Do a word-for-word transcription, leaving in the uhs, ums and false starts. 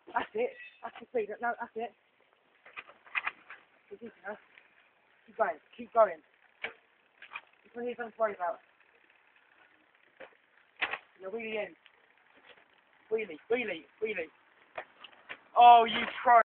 That's it. That's the speed. No, that's it. Keep going. Keep going. This one here's nothing to worry about. You're wheelie in. Wheelie, wheelie, wheelie. Oh, you try.